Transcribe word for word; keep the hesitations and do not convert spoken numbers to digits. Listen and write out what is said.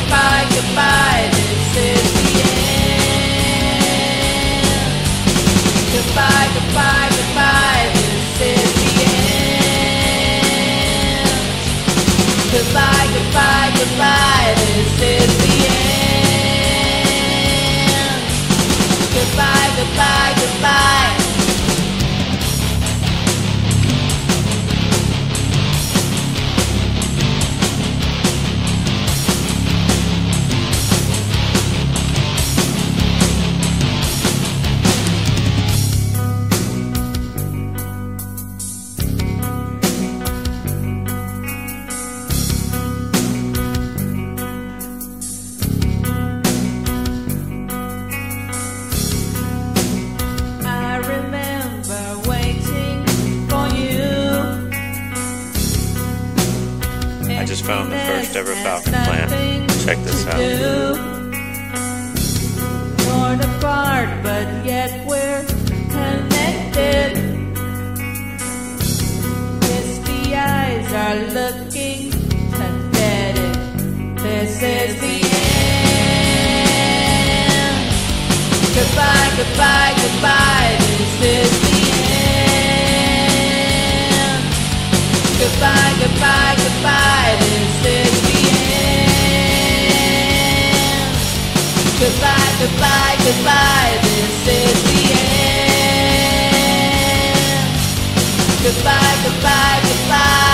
goodbye, goodbye, this is the end. Goodbye, goodbye, goodbye, this is the end. Goodbye, goodbye, goodbye, this is the end. Goodbye, goodbye, goodbye. I just found the first ever Falcon plant. Check this out. Torn apart, but yet we're connected. Misty eyes are looking pathetic. This is the end. Goodbye, goodbye, goodbye. This is the end. Goodbye, goodbye, goodbye. This is the end. Goodbye, goodbye, goodbye. This is the end. Goodbye, goodbye, goodbye.